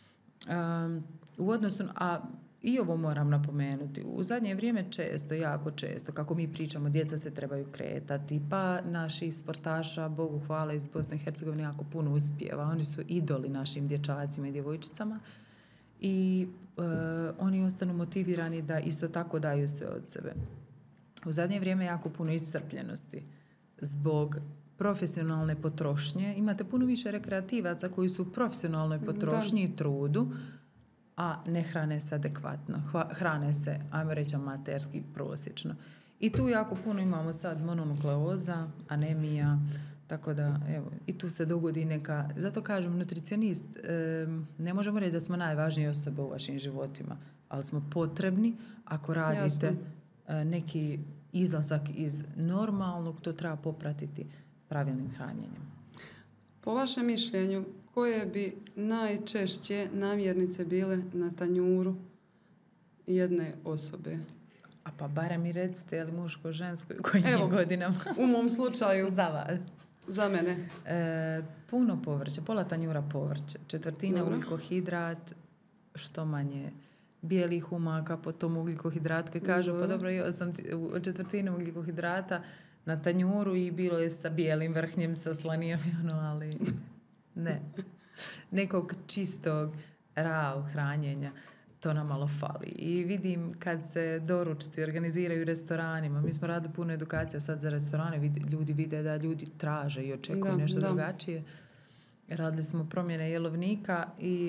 u odnosu, i ovo moram napomenuti, u zadnje vrijeme jako često, kako mi pričamo, djeca se trebaju kretati, pa naši sportaša, Bogu hvala, iz Bosne i Hercegovine jako puno uspijeva. Oni su idoli našim dječacima i djevojčicama i oni ostanu motivirani da isto tako daju sve od sebe. U zadnje vrijeme jako puno iscrpljenosti zbog profesionalne potrošnje. Imate puno više rekreativaca koji su u profesionalnoj potrošnji i trudu, a ne hrane se adekvatno. Hrane se, ajmo reći, amaterski, prosječno. I tu jako puno imamo sad mononukleoza, anemija, tako da, evo, i tu se dogodi neka... Zato kažem, nutricionist, ne možemo reći da smo najvažnije osobe u vašim životima, ali smo potrebni ako radite neki izlazak iz normalnog, to treba popratiti pravilnim hranjenjem. Po vašem mišljenju, koje bi najčešće namirnice bile na tanjuru jedne osobe? A pa barem mi recite, je li muško, žensko i kojim je godinama? U mom slučaju. Za vas. Za mene. Puno povrće, pola tanjura povrće, 1/4 ugljikohidrat, što manje bijelih umaka, potom ugljikohidratke. Kažu, pa dobro, ja sam 1/4 ugljikohidrata na tanjuru i bilo je sa bijelim vrhnjem, sa slanijem, ali ne. Nekog čistog, raw hranjenja, to nam malo fali. I vidim kad se doručci organiziraju u restoranima, mi smo radili puno edukacija sad za restorane, ljudi vide da ljudi traže i očekuju nešto drugačije. Radili smo promjene jelovnika i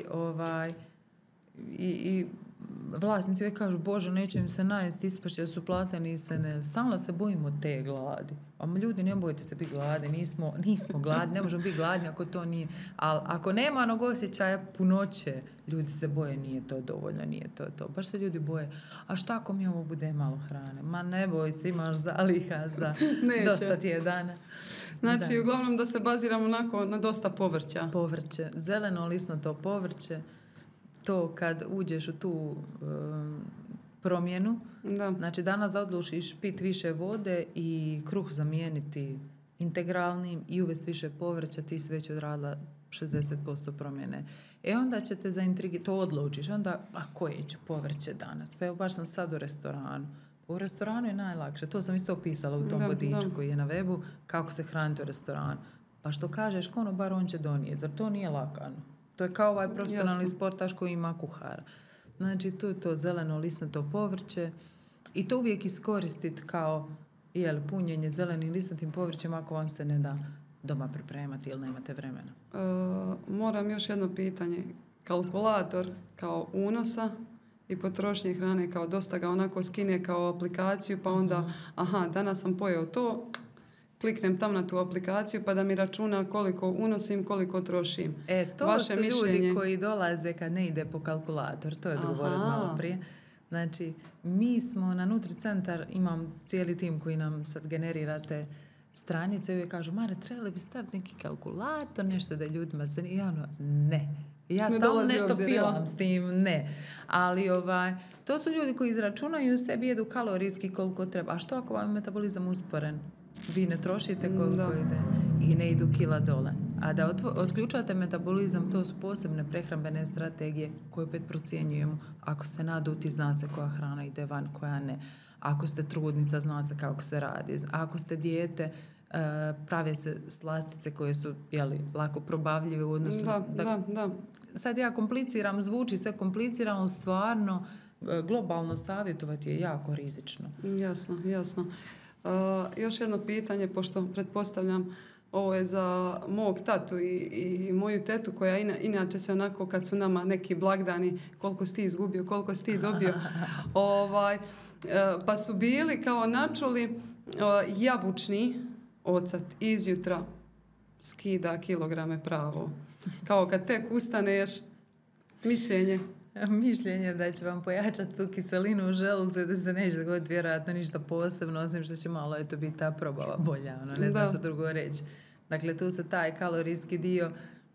vlasnici uvijek kažu, Bože, neće im se najesti, ispašće da su plateni i se ne... Stalno se bojimo te gladi. A ljudi, ne bojite se biti gladni, nismo gladni, ne možemo biti gladni ako to nije... Ali ako nema onog osjećaja punoće, ljudi se boje, nije to dovoljno, nije to. Baš se ljudi boje, a šta ako mi ovo bude malo hrane? Ma ne boj se, imaš zaliha za dosta tjedana. Znači, uglavnom da se baziramo onako na dosta povrća. Povrće, zeleno lisnato povrće. To kad uđeš u tu promjenu, znači danas odlučiš piti više vode i kruh zamijeniti integralnim i uvesti više povrća, ti si već odradila 60% promjene. Onda će te zaintrigirati, to odlučiš, onda, a koje ću povrće danas? Pa evo, baš sam sad u restoranu. U restoranu je najlakše, to sam isto opisala u tom vodiču koji je na webu, kako se hraniti u restoranu. Pa što kažeš, konobar on će donijeti, zar to nije lakano? To je kao ovaj profesionalni sportaš koji ima kuhara. Znači, tu je to zeleno lisnato povrće i to uvijek iskoristiti kao punjenje zelenim lisnatim povrćem ako vam se ne da doma pripremati ili nemate vremena. Moram još jedno pitanje. Kalkulator kao unosa i potrošnje hrane kao dosta ga onako skine kao aplikaciju pa onda, danas sam pojeo to, kliknem tam na tu aplikaciju pa da mi računa koliko unosim, koliko trošim. To vaše su mišljenje... ljudi koji dolaze kad ne ide po kalkulator. To je odgovorio malo prije. Znači, mi smo na NutriCentar, imam cijeli tim koji nam sad generira te stranice i uvijek kažu, Mare, trebali bi staviti neki kalkulator, nešto da ljudima se... I ne. Ja Ne samo dolazi u nešto obzir, pilam s tim, ne. Ali to su ljudi koji izračunaju sebi, jedu kalorijski koliko treba. A što ako vam je metabolizam usporen? Vi ne trošite koliko ide i ne idu kila dole. A da otključate metabolizam, to su posebne prehrambene strategije koje opet procjenjujemo. Ako ste naduti, zna se koja hrana ide van, koja ne. Ako ste trudnica, zna se kako se radi. Ako ste dijete, prave se slastice koje su lako probavljive u odnosu... Da. Sad ja kompliciram, zvuči sve komplicirano, stvarno globalno savjetovati je jako rizično. Jasno. Još jedno pitanje, pošto pretpostavljam ovo je za mog tatu i moju tetu koja inače se onako kad su nama neki blagdani koliko si ti izgubio, koliko si ti dobio pa su bili kao načuli jabučni ocat izjutra skida kilograme pravo. Kao kad tek ustaneš, mišljenje. Mišljenje da će vam pojačati tu kiselinu u želucu i da se neće dogoditi vjerojatno ništa posebno, osim što će malo biti ta probava bolja. Ne znam što drugo reći. Dakle, tu se taj kalorijski dio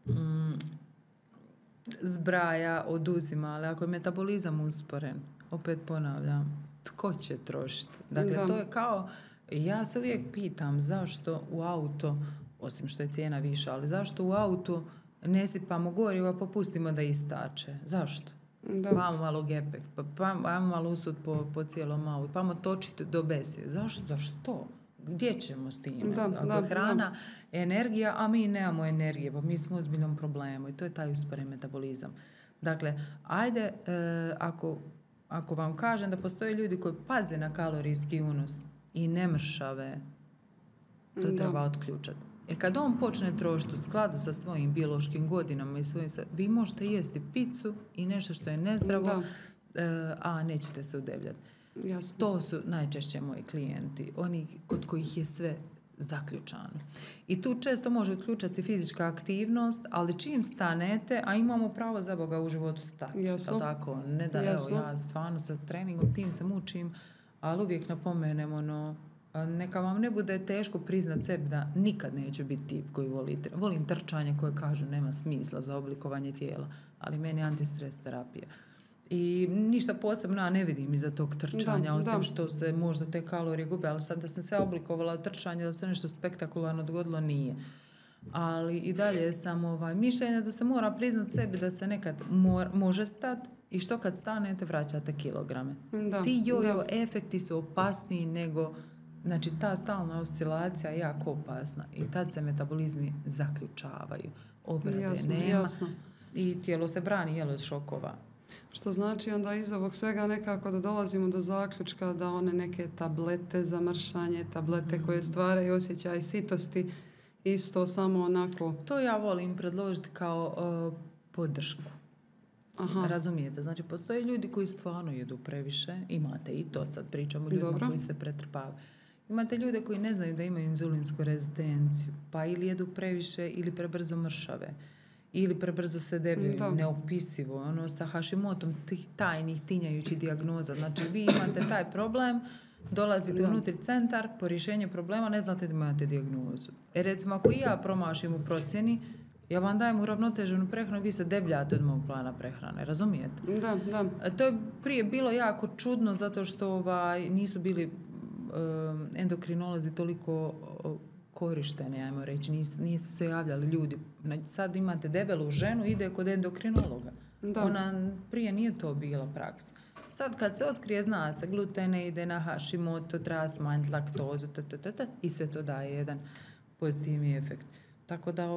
zbraja, oduzima, ali ako je metabolizam usporen, opet ponavljam, tko će trošiti? Dakle, to je kao, ja se uvijek pitam zašto u auto, osim što je cijena viša, ali zašto u auto ne sipamo goriva, pa pustimo da istače? Zašto? Pa malo gepek, pa ajmo malo usud po cijelom autu, pa ajmo točiti do besije. Zašto? Gdje ćemo s time? Ako je hrana, energija, a mi nemamo energije, pa mi smo u ozbiljnom problemu i to je taj usporen metabolizam. Dakle, ajde, ako vam kažem da postoje ljudi koji paze na kalorijski unos i ne mršave, to treba otključati. Kad on počne trošiti u skladu sa svojim biološkim godinama i vi možete jesti picu i nešto što je nezdravo, a nećete se udebljati. Jasno. To su najčešće moji klijenti, oni kod kojih je sve zaključano. I tu često može otključati fizička aktivnost, ali čim stanete, a imamo pravo za Boga u životu stati. Jasno. Tako, ne da, ja stvarno sa treningom tim se mučim, ali uvijek napomenem neka vam ne bude teško priznat sebi da nikad neću biti tip koji volim trčanje koje kažu nema smisla za oblikovanje tijela, ali meni je antistres terapija. I ništa posebno ne vidim iza tog trčanja, osim što se možda te kalorije gube, ali sad da sam se oblikovala trčanje, da se nešto spektakularno dogodilo, nije. Ali i dalje sam mišljenja da se mora priznat sebi da se nekad može stati i što kad stanete vraćate kilograme. Ti jojo efekti su opasniji nego... Znači, ta stalna oscilacija je jako opasna i tad se metabolizmi zaključavaju. Obrade nema i tijelo se brani od šokova. Što znači onda iz ovog svega nekako da dolazimo do zaključka da one neke tablete za mršanje, tablete koje stvaraju osjećaj sitosti, isto samo onako... To ja volim predložiti kao podršku. Aha. Razumijete? Znači, postoje ljudi koji stvarno jedu previše, imate i to, sad pričamo o ljudima koji se pretrpavaju. Imate ljude koji ne znaju da imaju inzulinsku rezistenciju, pa ili jedu previše ili prebrzo mršave, ili prebrzo se debljaju, neopisivo, sa Hashimotom tih tajnih tinjajućih dijagnoza. Znači, vi imate taj problem, dolazite u Nutri-centar, po rješenju problema ne znate da imate dijagnozu. Recimo, ako i ja promašim u procjeni, ja vam dajem uravnoteženu prehranu, vi se debljate od mog plana prehrane, razumijete? Da. To je prije bilo jako čudno, zato što nisu bili endokrinolozi toliko korišteni, ajmo reći, nisu se javljali ljudi. Sad imate debelu ženu, ide kod endokrinologa. Ona prije nije to bila praksa. Sad kad se otkrije, zna se, glutene ide na Hashimoto, treba smanjiti laktozu, i sve to daje jedan pozitivni efekt. Tako da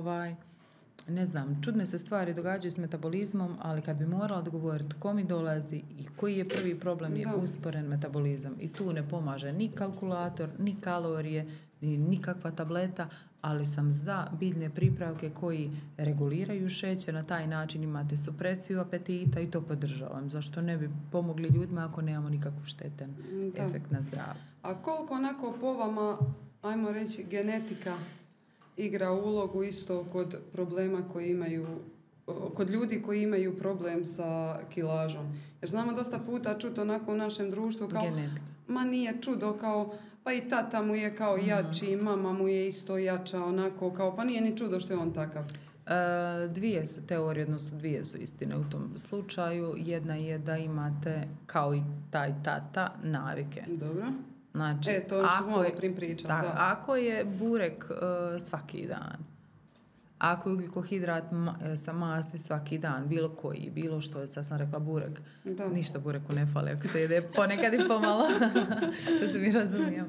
ne znam, čudne se stvari događaju s metabolizmom, ali kad bi morala odgovoriti ko mi dolazi i koji je prvi problem je usporen metabolizam. I tu ne pomaže ni kalkulator, ni kalorije, ni nikakva tableta, ali sam za biljne pripravke koji reguliraju šećer, na taj način imate supresiju apetita i to podržavam. Zašto ne bi pomogli ljudima ako nemamo nikakvu štetan efekt na zdravlje? A koliko onako po vama, ajmo reći, genetika igra ulogu isto kod problema koji imaju, kod ljudi koji imaju problem sa kilažom? Jer znamo dosta puta čuti onako u našem društvu kao, ma nije čudo, kao, pa i tata mu je kao jači, mama mu je isto jača, onako kao, pa nije ni čudo što je on takav. Dvije su teorije, odnosno dvije su istine u tom slučaju. Jedna je da imate, kao i taj tata, navike. Dobro. Znači, to ću malo pričati. Ako je burek svaki dan, ako je ugljikohidrat sa masti svaki dan, bilo koji, bilo što, sad sam rekla burek, ništa bureku ne fali ako se jede ponekad i pomalo, da se mi razumijemo.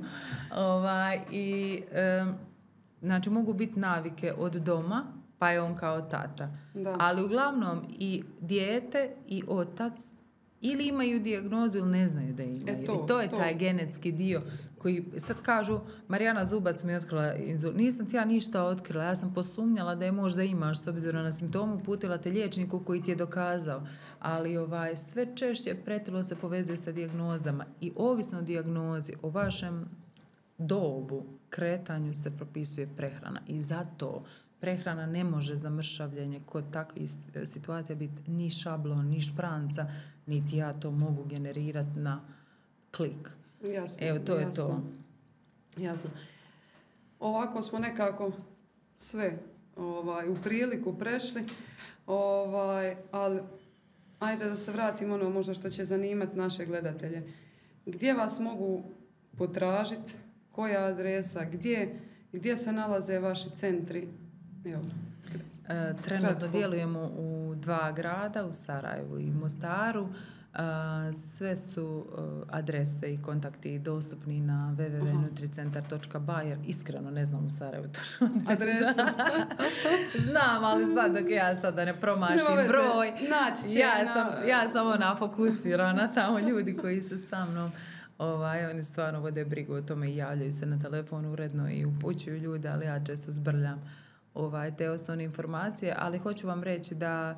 Znači, mogu biti navike od doma, pa je on kao tata. Da. Ali uglavnom i dijete i otac ili imaju dijagnozu ili ne znaju da imaju. I to je taj genetski dio koji sad kažu, Marijana Zubac mi je otkrila inzulin. Nisam ti ja ništa otkrila, ja sam posumnjala da je možda imaš s obzirom na simptomu, putila te liječniku koji ti je dokazao. Ali sve češće pretilo se povezuje sa dijagnozama i ovisno o dijagnozi, o vašem dobu, kretanju se propisuje prehrana i zato prehrana ne može za mršavljenje kod takvih situacija biti ni šablon, ni špranca, niti ja to mogu generirati na klik. Jasno, evo, to je to. Jasno. Ovako smo nekako sve u priliku prešli, ali ajde da se vratimo možda što će zanimati naše gledatelje. Gdje vas mogu potražiti, koja adresa, gdje se nalaze vaši centri? Evo. Trenutno djelujemo u 2 grada, u Sarajevu i Mostaru. Sve su adrese i kontakti dostupni na www.nutricentar.ba, jer iskreno ne znam u Sarajevu točno adresu. Znam, ali sad dok ja sad da ne promašim broj, ja sam ona fokusirana tamo, ljudi koji su sa mnom. Oni stvarno vode brigu o tome i javljaju se na telefon uredno i upućuju ljude, ali ja često zbrljam te osnovne informacije, ali hoću vam reći da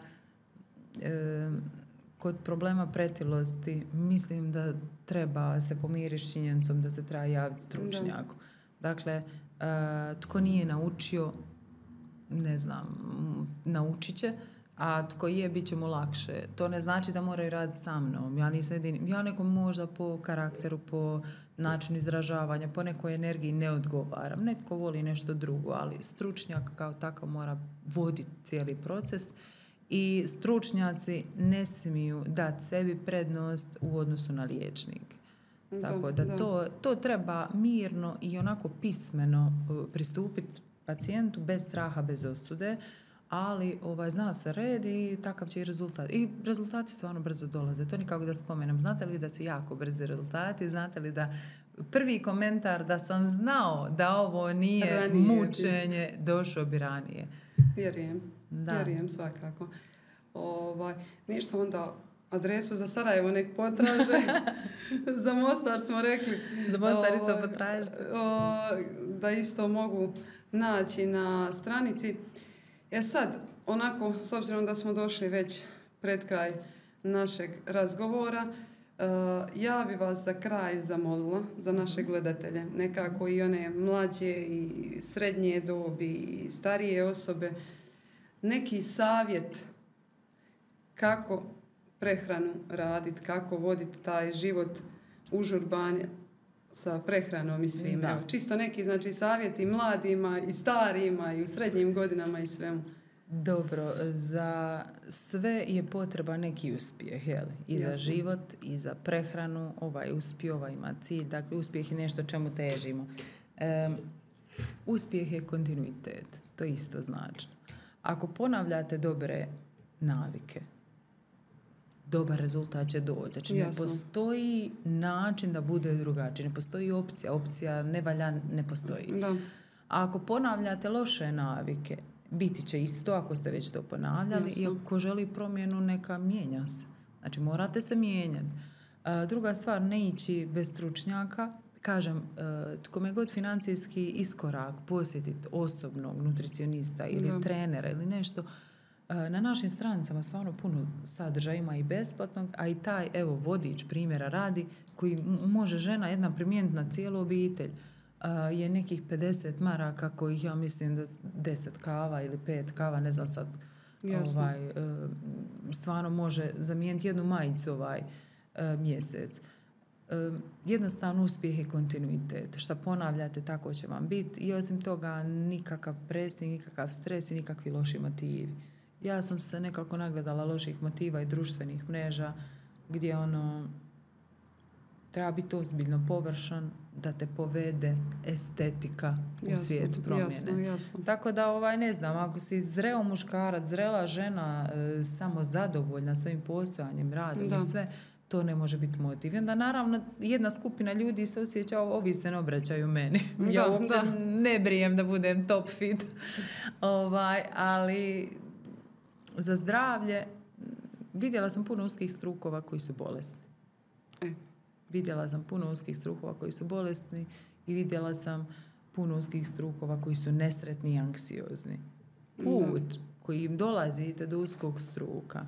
kod problema pretilosti mislim da treba se pomiriti s činjenicom da se treba javiti stručnjaku. Dakle, tko nije naučio, ne znam, naučit će, a tko je, bit će mu lakše. To ne znači da moraju raditi sa mnom. Ja nisam jedini. Ja nekom možda po karakteru, po načinu izražavanja, po nekoj energiji ne odgovaram. Netko voli nešto drugo, ali stručnjak kao takav mora voditi cijeli proces i stručnjaci ne smiju dati sebi prednost u odnosu na liječnike. Tako da to treba mirno i onako pismeno pristupiti pacijentu bez straha, bez osude, ali zna se red i takav će i rezultat. I rezultati stvarno brzo dolaze. To nikako da spomenem. Znate li da su jako brzi rezultati? Znate li da prvi komentar da sam znao da ovo nije ranije, mučenje, došao bi ranije? Vjerujem svakako. Ništa onda adresu za Sarajevo nek potraže. Za Mostar smo rekli. Za Mostar isto potražite. Da isto mogu naći na stranici. Sad, onako, s obzirom da smo došli već pred kraj našeg razgovora, ja bi vas za kraj zamolila, za naše gledatelje, nekako i one mlađe i srednje dobi i starije osobe, neki savjet kako prehranu raditi, kako voditi taj život užurban sa prehranom i svim. Evo, čisto neki savjeti mladima i starima i u srednjim godinama i svemu. Dobro, za sve je potreba neki uspjeh, jel? I za život, i za prehranu, uspije, ima cilj. Dakle, uspjeh je nešto čemu težimo. Uspjeh je kontinuitet, to isto znači. Ako ponavljate dobre navike, dobar rezultat će doći. Znači, ne postoji način da bude drugačiji. Ne postoji opcija. Opcija ne valja, ne postoji. Da. A ako ponavljate loše navike, biti će isto ako ste već to ponavljali. I ako želi promjenu, neka mijenja se. Znači, morate se mijenjati. Druga stvar, ne ići bez stručnjaka. Kažem, kome god financijski iskorak posjetiti osobnog nutricionista ili trenera ili nešto, na našim stranicama stvarno puno sadržaja ima i besplatnog, a i taj vodič primjera radi koji može žena jedna primijeniti na cijelu obitelj je nekih 50 maraka kojih ja mislim da 10 kava ili 5 kava, ne znam sad, stvarno može zamijeniti jednu majicu mjesec. jednostavno uspjeh je kontinuitet. Šta ponavljate, tako će vam biti. I osim toga, nikakav presing, nikakav stres i nikakvi loši motivi. Ja sam se nekako nagledala loših motiva i društvenih mreža gdje treba biti ozbiljno površan da te povede estetika u svijet promjene. Jasno. Tako da, ne znam, ako si zreo muškarac, zrela žena, samo zadovoljna svojim postojanjem, radom i sve, to ne može biti motiv. I onda, naravno, jedna skupina ljudi se osjeća, ovi se ne obraćaju meni. Ja uopće ne brijem da budem top fit. Ali za zdravlje vidjela sam puno uskih strukova koji su bolesni. Vidjela sam puno uskih strukova koji su bolesni i vidjela sam puno uskih strukova koji su nesretni i anksiozni. Put koji im dolazite do uskog struka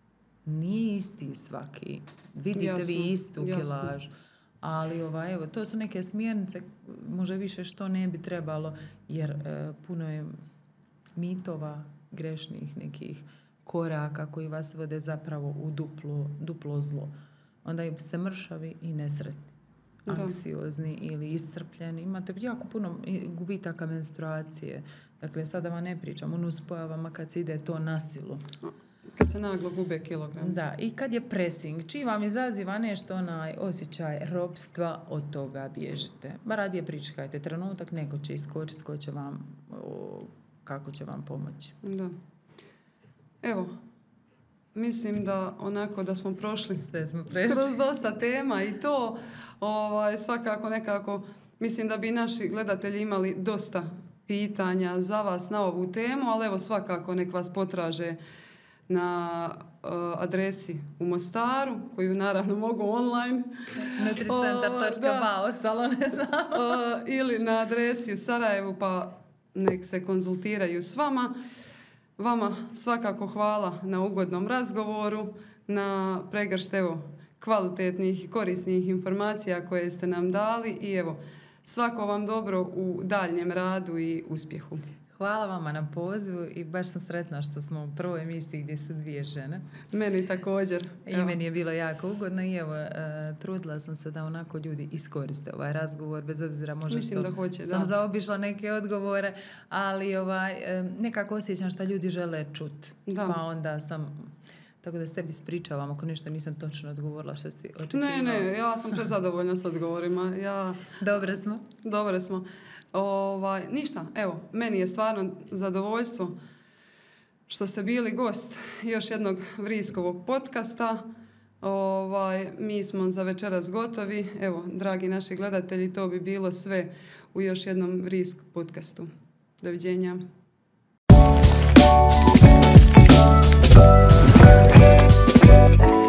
nije isti svaki. Vidite vi istu kilažu. Ali evo, to su neke smjernice, možda više što ne bi trebalo, jer puno je mitova, grešnih nekih koraka koji vas vode zapravo u duplo zlo. Onda ste mršavi i nesretni, anksiozni ili iscrpljeni. Imate jako puno gubitaka menstruacije. Dakle, sada vam ne pričam o nuspojavama kad se ide to na silu. Kad se naglo gube kilogram. Da, i kad je pressing, čim vam izaziva nešto osjećaj ropstva, od toga bježite. Ba radije pričekajte trenutak, neko će iskočiti ko će vam, kako će vam pomoći. Da. Evo, mislim da da smo prošli kroz dosta tema i to svakako nekako mislim da bi naši gledatelji imali dosta pitanja za vas na ovu temu, ali evo svakako nek vas potraže na adresi u Mostaru, koju naravno mogu online. Nutricentar.ba, ostalo ne znam. Ili na adresi u Sarajevu, pa nek se konzultiraju s vama. Vama svakako hvala na ugodnom razgovoru, na pregršt kvalitetnih i korisnih informacija koje ste nam dali i svako vam dobro u daljnjem radu i uspjehu. Hvala vama na pozivu i baš sam sretna što smo u prvoj emisiji gdje su 2 žene. Meni također. I meni je bilo jako ugodno i trudila sam se da onako ljudi iskoriste ovaj razgovor, bez obzira možda sam zaobišla neke odgovore, ali nekako osjećam što ljudi žele čuti. Pa onda sam... Tako da s tebi ispričavam ako nešto nisam točno odgovorila što si očekivala. Ne, ja sam prezadovoljna s odgovorima. Dobre smo. Ništa, evo, meni je stvarno zadovoljstvo što ste bili gost još jednog Vriskovog podcasta. Mi smo za večeras gotovi. Evo, dragi naši gledatelji, to bi bilo sve u još jednom Vrisk podcastu. Doviđenja. Thank you.